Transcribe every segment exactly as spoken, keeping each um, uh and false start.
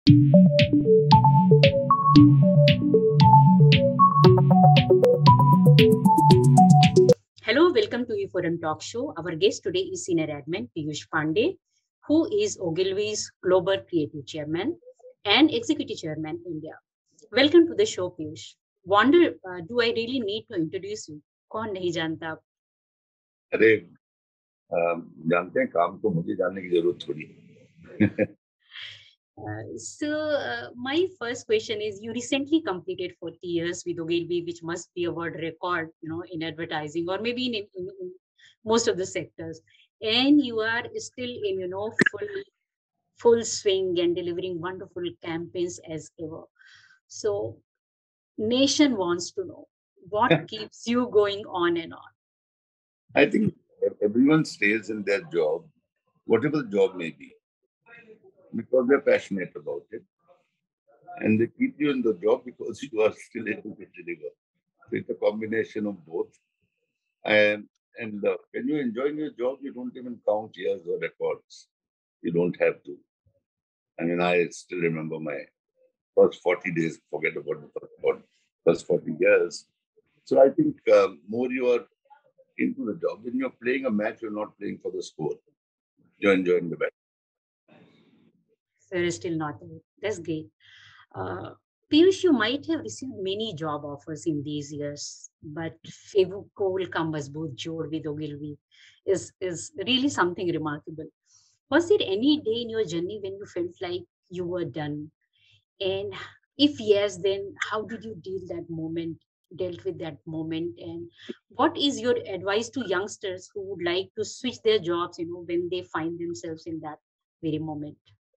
Hello, welcome to E Forum Talk Show. Our guest today is Senior Admin Piyush Pandey, who is Ogilvy's Global Creative Chairman and Executive Chairman India. Welcome to the show, Piyush. Wonder, uh, do I really need to introduce you? कौन नहीं जानता आप? अरे अम, जानते हैं काम को मुझे जानने की जरूरत थोड़ी है। Uh, so, uh, my first question is: you recently completed forty years with Ogilvy, which must be a world record, you know, in advertising or maybe in, in, in most of the sectors, and you are still in, you know, full full swing and delivering wonderful campaigns as ever. So, nation wants to know what keeps you going on and on. I think everyone stays in their job, whatever the job may be, because they're passionate about it. And they keep you in the job because you are still able to deliver. So it's a combination of both. And, and uh, when you enjoy your job, you don't even count years or records. You don't have to. I mean, I still remember my first forty days, forget about the first forty, first forty years. So I think uh, more you are into the job. When you're playing a match, you're not playing for the score. You're enjoying the match. So, you're still not there. That's great. Uh, Piyush, you might have received many job offers in these years, but Fevukol Kambasboot Jod with Ogilvy is, is really something remarkable. Was there any day in your journey when you felt like you were done? And if yes, then how did you deal that moment, dealt with that moment? And what is your advice to youngsters who would like to switch their jobs, you know, when they find themselves in that very moment?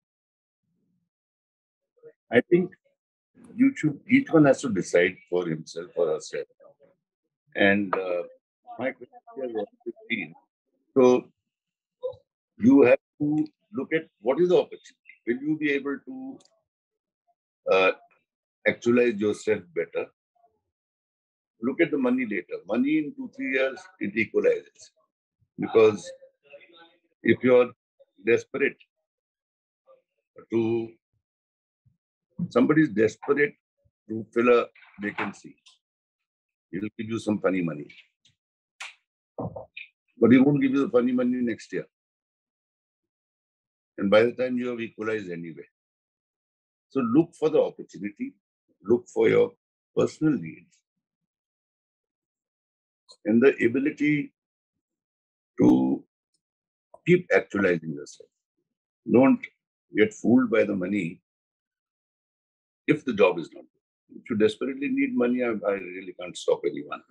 I think you should, each one has to decide for himself or herself. And uh, my question has always been, so you have to look at what is the opportunity. Will you be able to uh, actualize yourself better? Look at the money later. Money in two, three years, it equalizes. Because if you're desperate to, somebody is desperate to fill a vacancy, he'll give you some funny money. But he won't give you the funny money next year. And by the time you have equalized anyway. So look for the opportunity, look for your personal needs and the ability to keep actualizing yourself. Don't get fooled by the money if the job is not good. If you desperately need money, I, I really can't stop anyone.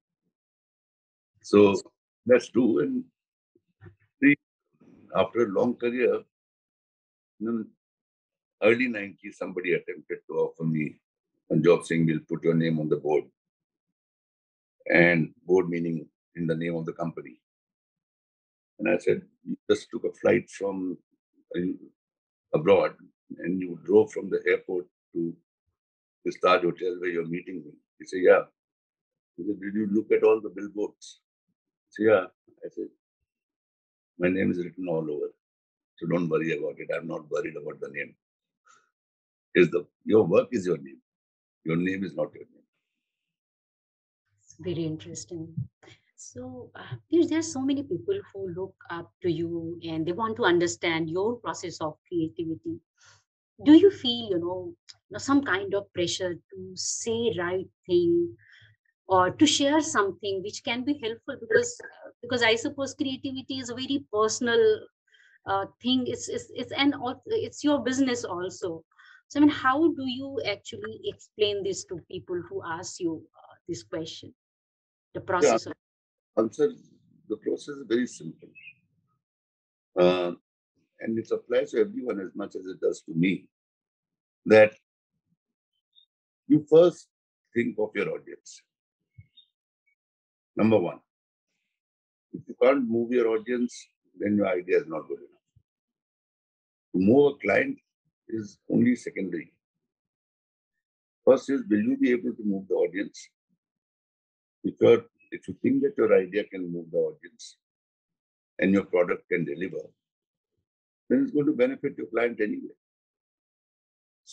So that's true. And see, after a long career, in early nineties, somebody attempted to offer me a job saying, we'll put your name on the board. And board meaning in the name of the company. And I said, you just took a flight from uh, abroad and you drove from the airport to the Taj Hotel where you're meeting me. He said, yeah. He said, did you look at all the billboards? I said, yeah. I said, my name is written all over. So don't worry about it. I'm not worried about the name. Is the your work is your name. Your name is not your name. It's very interesting. So, uh, Piyush, there are so many people who look up to you and they want to understand your process of creativity. Do you feel, you know, you know, some kind of pressure to say right thing or to share something which can be helpful? Because uh, because I suppose creativity is a very personal uh, thing. It's it's it's an al- it's your business also. So, I mean, how do you actually explain this to people who ask you uh, this question? The The process of answer, the process is very simple. Uh, and it applies to everyone as much as it does to me. That you first think of your audience. Number one, if you can't move your audience, then your idea is not good enough. To move a client is only secondary. First is, will you be able to move the audience? If you're, if you think that your idea can move the audience and your product can deliver, then it's going to benefit your client anyway.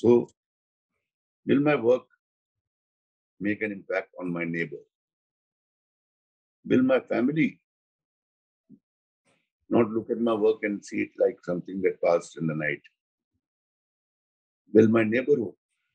So, will my work make an impact on my neighbor? Will my family not look at my work and see it like something that passed in the night? Will my neighborhood,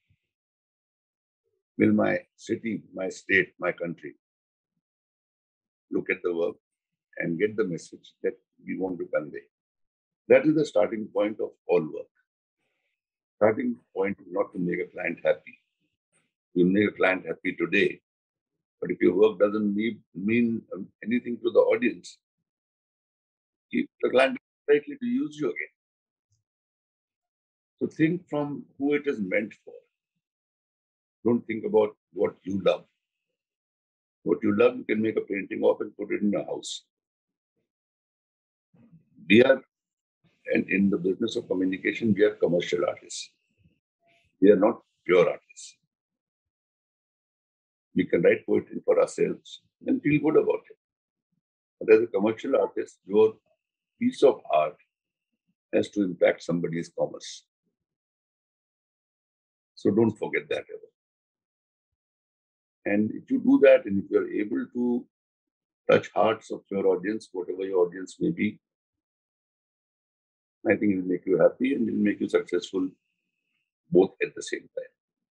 will my city, my state, my country look at the work and get the message that we want to convey? That is the starting point of all work. Starting point is not to make a client happy. You make a client happy today, but if your work doesn't mean, mean um, anything to the audience, the client is likely to use you again. So think from who it is meant for. Don't think about what you love. What you love, you can make a painting of and put it in your house. We are, and in the business of communication, we are commercial artists. We are not pure artists. We can write poetry for ourselves and feel good about it. But as a commercial artist, your piece of art has to impact somebody's commerce. So don't forget that ever. And if you do that, and if you're able to touch hearts of your audience, whatever your audience may be, I think it will make you happy and it will make you successful both at the same time.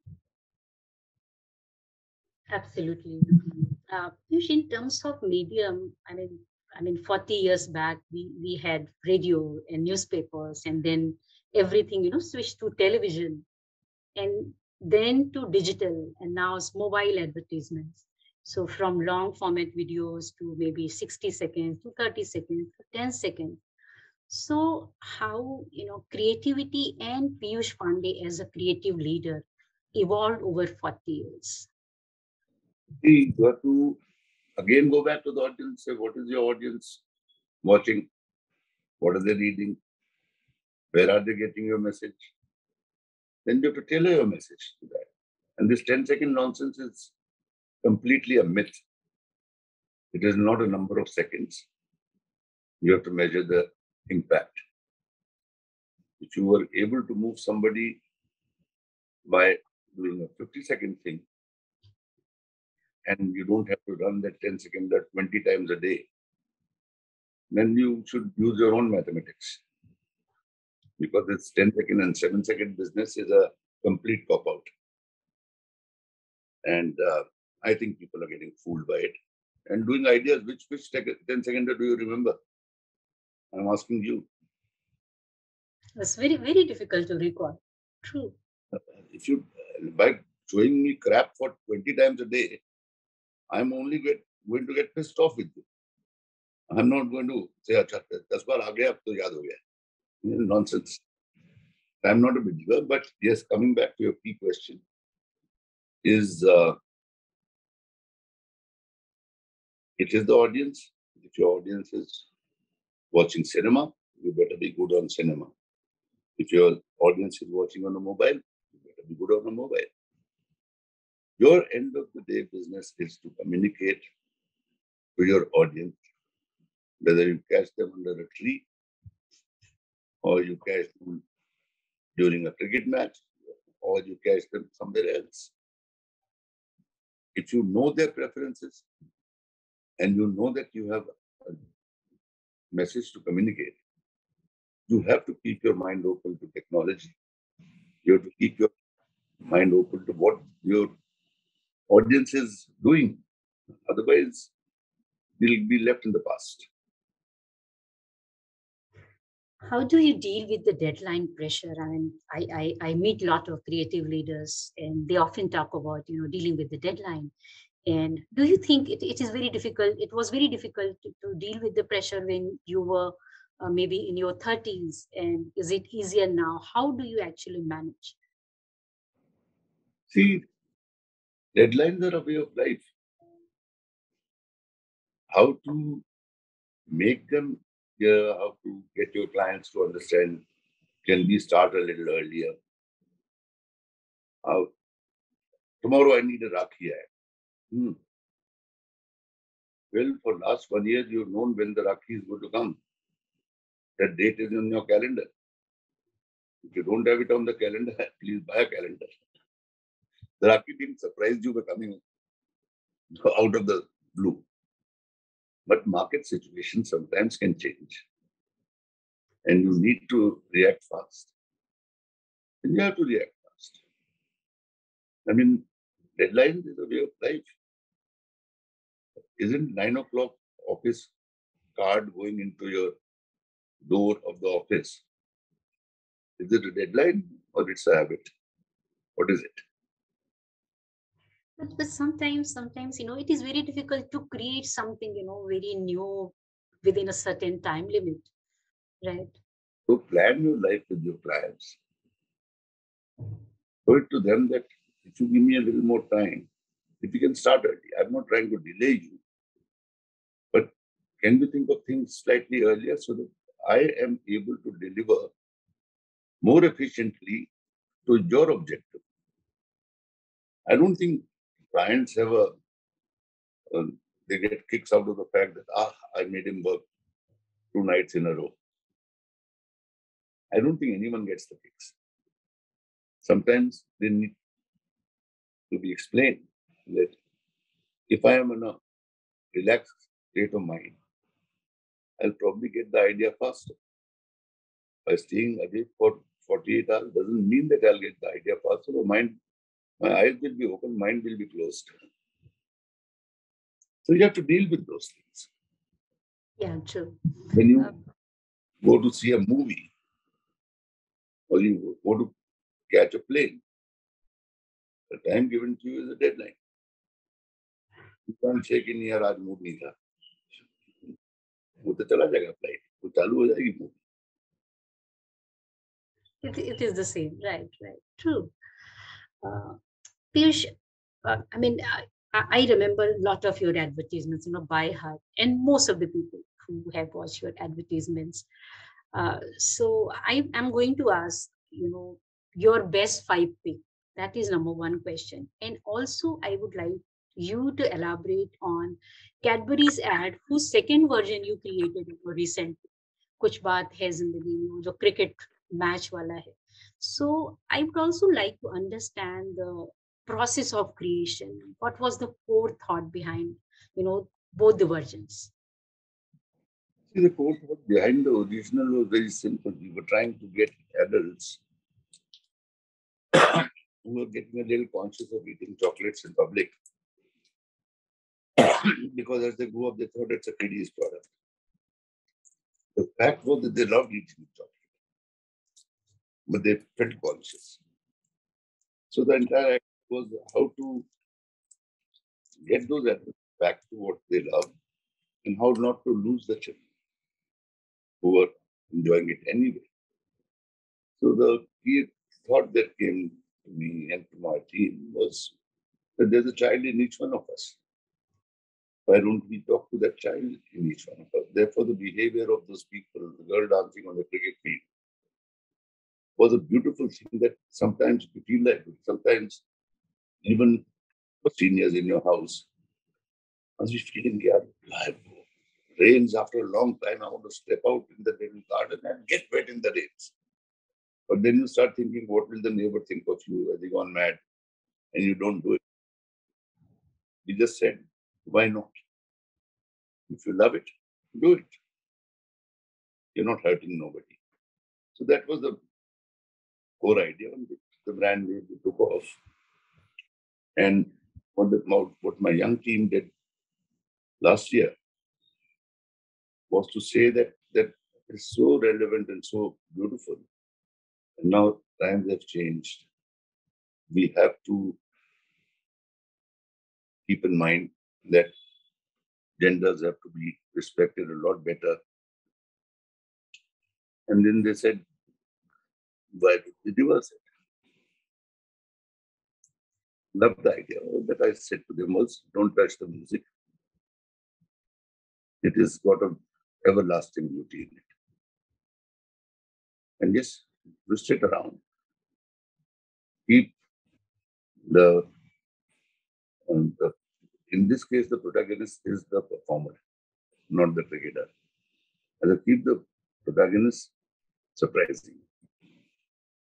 Absolutely. Uh, Piyush, in terms of medium, I mean, I mean, forty years back, we, we had radio and newspapers, and then everything, you know, switched to television, and then to digital, and now it's mobile advertisements. So from long format videos to maybe sixty seconds to thirty seconds to ten seconds. So how, you know, creativity and Piyush Pandey as a creative leader evolved over forty years? See, you have to again go back to the audience, say, what is your audience watching? What are they reading? Where are they getting your message? Then you have to tailor your message to that. And this ten second nonsense is completely a myth. It is not a number of seconds. You have to measure the impact. If you were able to move somebody by doing a fifty second thing, and you don't have to run that ten second that twenty times a day, then you should use your own mathematics. Because this ten second and seven second business is a complete cop out. And uh, I think people are getting fooled by it and doing ideas. Which which ten seconds do you remember? I'm asking you. It's very, very difficult to recall. True. If you, by showing me crap for twenty times a day, I'm only get, going to get pissed off with you. I'm not going to say, acha, das baar aa gaya, ab to yaad ho gaya. Nonsense. I'm not a believer, but yes, coming back to your key question, is uh, it is the audience. If your audience is watching cinema, you better be good on cinema. If your audience is watching on a mobile, you better be good on a mobile. Your end of the day business is to communicate to your audience, whether you catch them under a tree or you catch them during a cricket match or you catch them somewhere else. If you know their preferences and you know that you have a message to communicate, you have to keep your mind open to technology. You have to keep your mind open to what your audience is doing. Otherwise, you'll be left in the past. How do you deal with the deadline pressure? I mean, I, I, I meet a lot of creative leaders and they often talk about, you know, dealing with the deadline. And do you think it, it is very difficult? It was very difficult to, to deal with the pressure when you were uh, maybe in your thirties. And is it easier now? How do you actually manage? See, deadlines are a way of life. How to make them, yeah, how to get your clients to understand, can we start a little earlier? How, tomorrow I need a Rakhi ad. Hmm. Well, for last one year, you've known when the Rakhi is going to come. That date is in your calendar. If you don't have it on the calendar, please buy a calendar. The Rakhi didn't surprise you by coming out of the blue. But market situations sometimes can change. And you need to react fast. And you have to react fast. I mean, deadlines is a way of life. Isn't nine o'clock office card going into your door of the office? Is it a deadline or it's a habit? What is it? But, but sometimes, sometimes, you know, it is very difficult to create something, you know, very new within a certain time limit, right? So plan your life with your clients. Show it to them that if you give me a little more time, if you can start early, I'm not trying to delay you, but can we think of things slightly earlier so that I am able to deliver more efficiently to your objective? I don't think clients have a, uh, they get kicks out of the fact that, ah, I made him work two nights in a row. I don't think anyone gets the kicks. Sometimes they need to be explained that if I am in a relaxed state of mind, I'll probably get the idea faster. By staying awake for forty-eight hours doesn't mean that I'll get the idea faster. Or mind, my eyes will be open, mind will be closed. So you have to deal with those things. Yeah, true. When Uh, you go to see a movie or you go to catch a plane, the time given to you is a deadline. You can't say कि नहीं यार आज mood नहीं था, वो तो चला जाएगा फ्लाइट, वो चालू हो जाएगी movie. it, it is the same, right? Right. True. Uh, Piyush, uh, I mean, I, I I remember a lot of your advertisements, you know, by heart, and most of the people who have watched your advertisements. Uh, so I am going to ask, you know, your best five pick. That is number one question. And also, I would like you to elaborate on Cadbury's ad, whose second version you created recently. कुछ बात है जिंदगी में, वो जो cricket match वाला है. So I would also like to understand the process of creation. What was the core thought behind, you know, both the versions? See, the core thought behind the original was very simple. We were trying to get adults who were getting a little conscious of eating chocolates in public because as they grew up, they thought it's a kiddies product. The fact was that they loved eating chocolate, but they felt conscious. So the entire act was how to get those adults back to what they love and how not to lose the children who were enjoying it anyway. So the key thought that came to me and to my team was that there's a child in each one of us. Why don't we talk to that child in each one of us? Therefore, the behavior of those people, the girl dancing on the cricket field, was a beautiful thing that sometimes you feel like it. Sometimes even for seniors in your house, must be feeling, yeah, life rains after a long time. I want to step out in the little garden and get wet in the rains. But then you start thinking, what will the neighbor think of you? Has he gone mad? And you don't do it. We just said, why not? If you love it, do it. You're not hurting nobody. So that was the core idea on which the brand really took off. And what, the, what my young team did last year was to say that that is so relevant and so beautiful. And now times have changed. We have to keep in mind that genders have to be respected a lot better. And then they said, why did we reverse it? Love the idea. All that I said to them was, don't touch the music. It has got an everlasting beauty in it. And yes, twist it around. Keep the, um, the, in this case, the protagonist is the performer, not the cricketer. And to keep the protagonist surprising.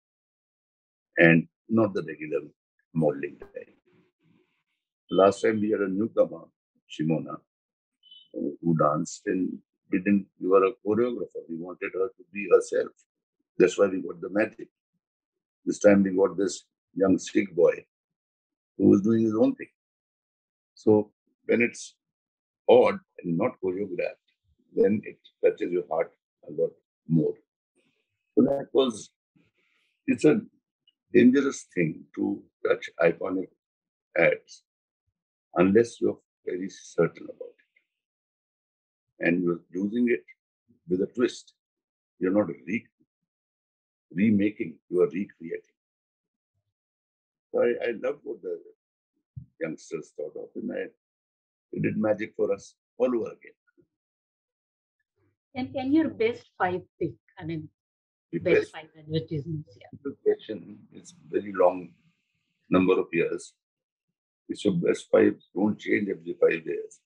and not the regular modeling type. Last time we had a newcomer, Shimona, who danced, and we didn't give her a choreographer. We wanted her to be herself. That's why we got the magic. This time we got this young Sikh boy who was doing his own thing. So when it's odd and not choreographed, then it touches your heart a lot more. So that was, it's a dangerous thing to touch iconic ads unless you're very certain about it. And you're using it with a twist. You're not re- remaking, you are recreating. So I, I love what the youngsters thought of, and I, it did magic for us all over again. And and your best five pick, I mean, The best best five advertisements, yeah. the question is very long number of years. It's your best five don't change every five years.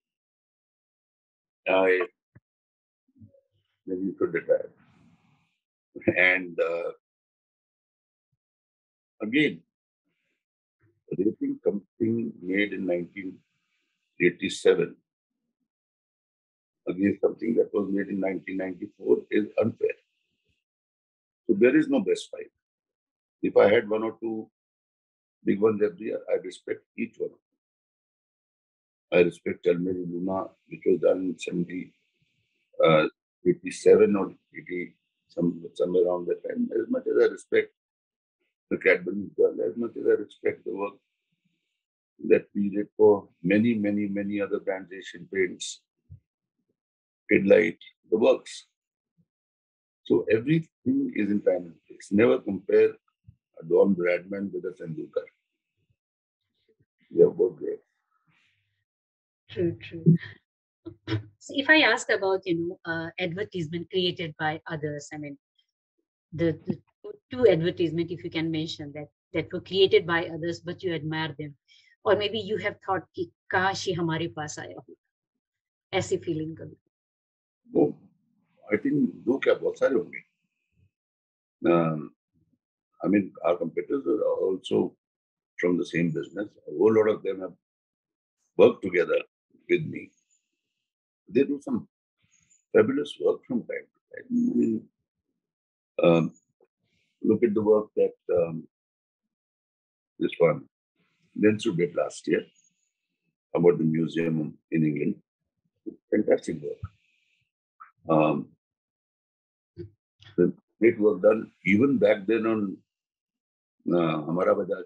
I maybe you should retire. And uh, again, rating something made in nineteen eighty-seven against something that was made in nineteen ninety-four is unfair. So there is no best five. If I had one or two big ones every year, I respect each one. I respect Almeri Luna, which was done in seventy, uh, eighty-seven or eighty, some, somewhere around that time. As much as I respect the Cadbury girl, as much as I respect the work that we did for many, many, many other brands, Asian Paints, Pidlight, the works. So everything is in time and place. Never compare a Don Bradman with a Tendulkar. They are both great. True, true. So if I ask about, you know, uh, advertisement created by others, I mean, the, the two advertisement, if you can mention that, that were created by others, but you admire them, or maybe you have thought कि काश ये हमारे पास आया हो, ऐसी feeling कभी. वो I think दो क्या बहुत सारे होंगे. Um, I mean, our competitors are also from the same business. A whole lot of them have worked together with me. They do some fabulous work from time to time. I mean, um, look at the work that um, this one Dentsu did last year about the museum in England. Fantastic work. Um, the great work done even back then on uh, Hamara Bajaj.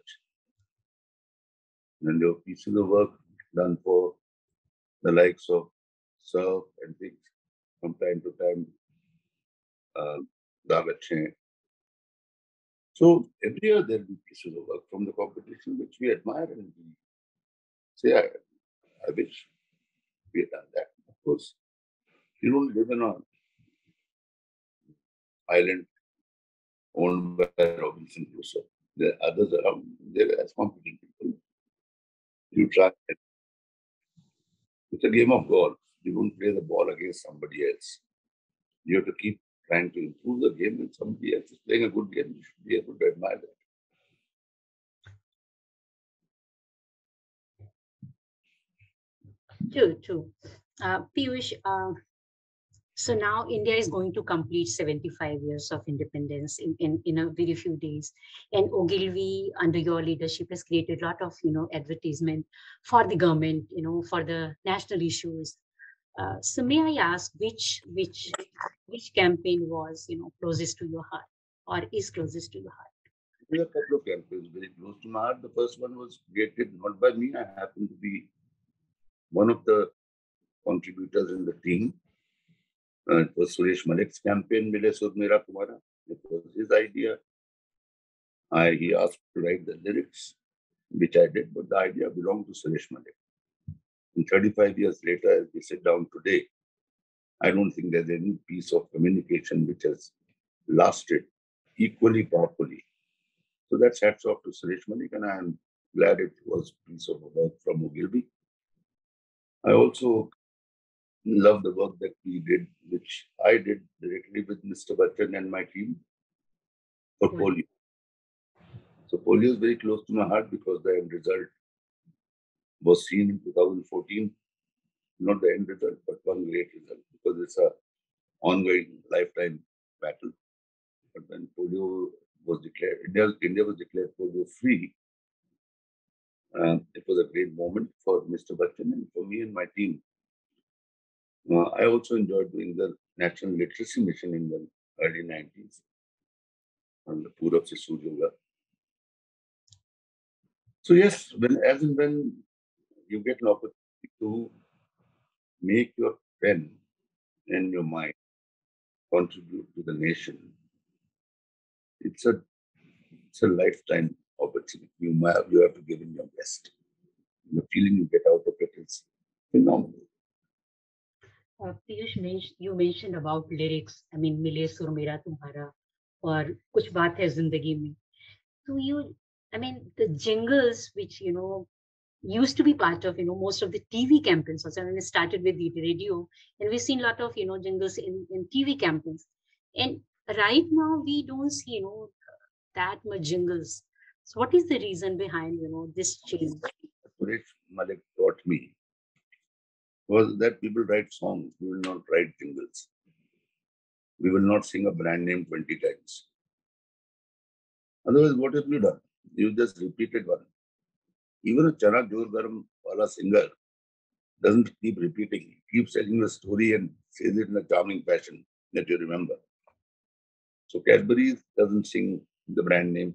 And there were pieces of work done for the likes of Surf and things from time to time. Uh, Dagache. So every year there will be pieces of work from the competition which we admire and we say, I, I wish we had done that. Of course, you don't live in an island owned by Robinson Crusoe. There are others around. They're as competent people. You try. It's a game of golf. You don't play the ball against somebody else. You have to keep trying to improve the game, and somebody else is playing a good game. You should be able to admire that. True, true. Uh, Piyush, uh, so now India is going to complete seventy-five years of independence in, in, in a very few days. And Ogilvy, under your leadership, has created a lot of, you know, advertisement for the government, you know, for the national issues. Uh, so may I ask which which which campaign was, you know, closest to your heart or is closest to your heart? There are a couple of campaigns very close to my heart. The first one was created not by me. I happened to be one of the contributors in the team. Uh, it was Suresh Malik's campaign, Mile Sur Mera Tumhara. It was his idea. I, he asked to write the lyrics, which I did, but the idea belonged to Suresh Malik. And thirty-five years later, as we sit down today, I don't think there's any piece of communication which has lasted equally powerfully. So that's hats off to Suresh Malik, and I'm glad it was a piece of work from Ogilvy. I also love the work that we did, which I did directly with Mister Bachchan and my team for Right. polio. So polio is very close to my heart because the end result was seen in two thousand fourteen. Not the end result, but one great result, because it's a ongoing lifetime battle. But when polio was declared, India, India was declared polio free. Um, it was a great moment for Mister Bachchan and for me and my team. Uh, I also enjoyed doing the National Literacy Mission in the early nineties on the Purab se Surya Yoga. So yes, when as and when you get an opportunity to make your pen and your mind contribute to the nation, it's a it's a lifetime opportunity. You have, you have to give in your best. The feeling you get out of it is phenomenal. Uh, Piyush, men- you mentioned about lyrics. I mean, मिले सुर मेरा तुम्हारा और कुछ बात है जिंदगी में. So you, I mean, the jingles which you know used to be part of you know most of the T V campaigns. Also, when it started with the radio, and we've seen a lot of you know jingles in in T V campaigns. And right now we don't see you know that much jingles. So what is the reason behind you know this change? Suresh Malik taught me was that people write songs, we will not write jingles. We will not sing a brand name twenty times. Otherwise, what have you done? You just repeated one. Even a Chana Jor Garam wala singer doesn't keep repeating. He keeps telling the story and says it in a charming fashion that you remember. So Cadbury doesn't sing the brand name.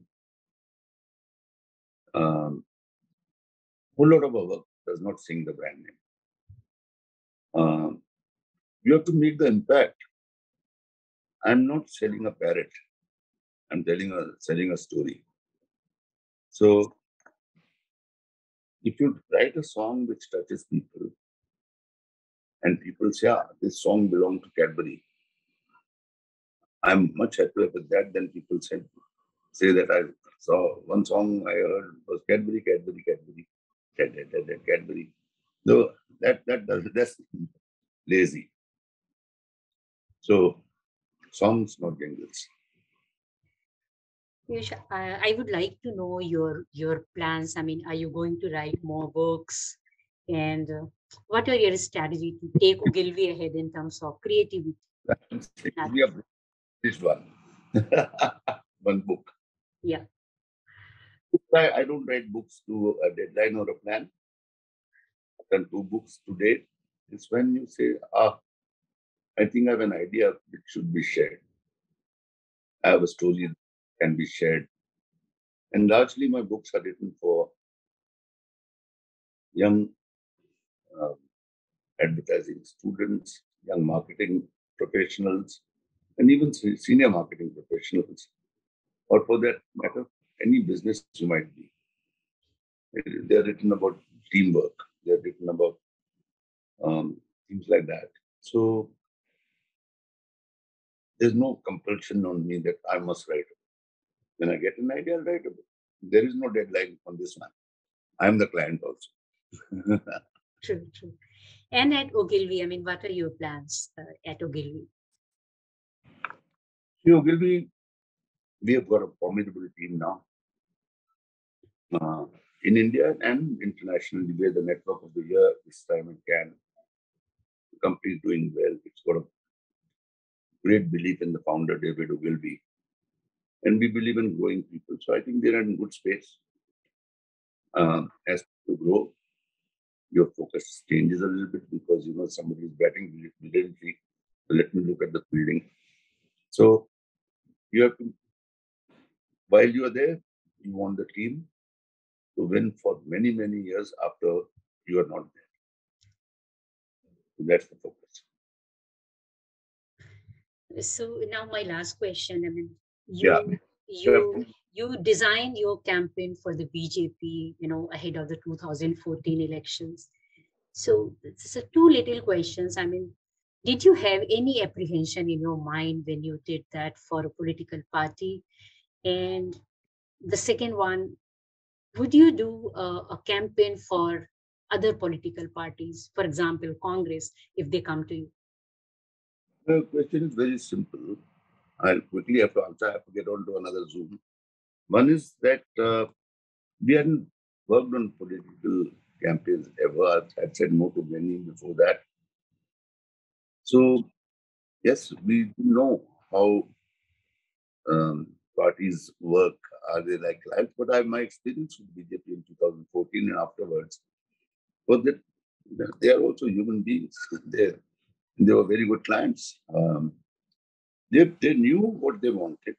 Um, whole lot of our work does not sing the brand name. Um, you have to make the impact. I'm not selling a parrot. I'm telling a selling a story. So if you write a song which touches people and people say, ah, this song belongs to Cadbury, I'm much happier with that than people say, say that I saw one song I heard was Cadbury, Cadbury, Cadbury, Cadbury, Cadbury. No, that, that does, that's lazy. So songs, not jingles. Piyush, I, I would like to know your your plans. I mean, are you going to write more books? And uh, what are your strategy to take Ogilvy ahead in terms of creativity? We have this one. One book. Yeah. I, I don't write books to a deadline or a plan. I've done two books to date. It's when you say, ah, I think I have an idea which should be shared. I have a story that can be shared. And largely my books are written for young uh, advertising students, young marketing professionals, and even senior marketing professionals, or for that matter, any business you might be. They're written about teamwork. They're written about um, things like that. So there's no compulsion on me that I must write a book. When I get an idea, I'll write a book. There is no deadline on this one. I'm the client also. True, true. And at Ogilvy, I mean, what are your plans uh, at Ogilvy? See, Ogilvy, we have got a formidable team now. Uh, in India and internationally, we're the network of the year this time in Cannes. The company is doing well. It's got a great belief in the founder, David Ogilvy. And we believe in growing people. So I think they're in good space. Um, as to grow, your focus changes a little bit because you know somebody is batting brilliantly. So let me look at the fielding. So you have to, while you are there, you want the team to win for many, many years after you are not there. So that's the focus. So now my last question. I mean, Yeah. you you you designed your campaign for the B J P, you know, ahead of the two thousand fourteen elections. So it's a two little questions. I mean, did you have any apprehension in your mind when you did that for a political party? And the second one, would you do a, a campaign for other political parties, for example, Congress, if they come to you? The question is very simple. I'll quickly have to answer. I have to get on to another Zoom. One is that uh, we hadn't worked on political campaigns ever. I'd said no to many before that. So, yes, we know how um, parties work. Are they like life? But I my experience with B J P in two thousand fourteen and afterwards was that they are also human beings. they they were very good clients. Um, they they knew what they wanted.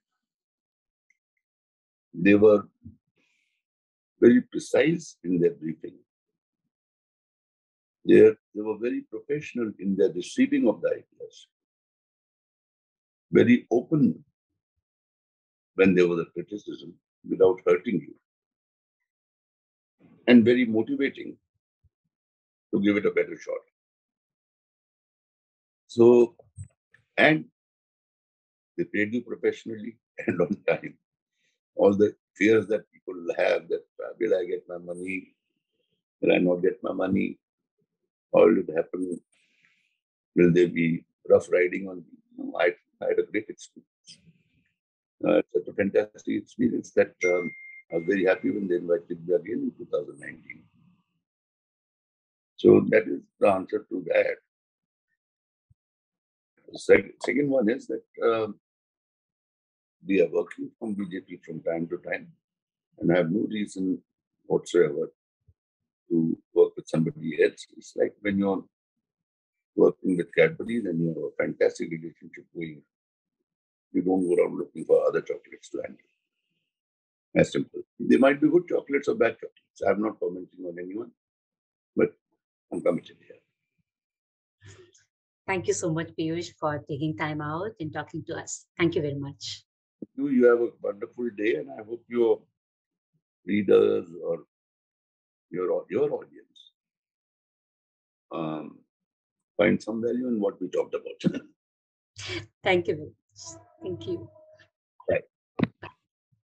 They were very precise in their briefing. They they were very professional in their receiving of the ideas. Very open when there was a criticism without hurting you, and very motivating to give it a better shot. So, and they paid you professionally and on time. All the fears that people have that uh, will I get my money? Will I not get my money? How will it happen? Will there be rough riding on me? No, I, I had a great experience. Uh, it's such a fantastic experience that um, I was very happy when they invited me again in two thousand nineteen. So that is the answer to that. The sec- second one is that um, we are working from B J P from time to time, and I have no reason whatsoever to work with somebody else. It's like when you're working with Cadbury, then you have a fantastic relationship going. You don't go around looking for other chocolates to handle. As simple. They might be good chocolates or bad chocolates. I'm not commenting on anyone, but I'm committed here. Thank you so much, Piyush, for taking time out and talking to us. Thank you very much. You, you have a wonderful day, and I hope your readers or your your audience um, find some value in what we talked about. Thank you very much. Thank you.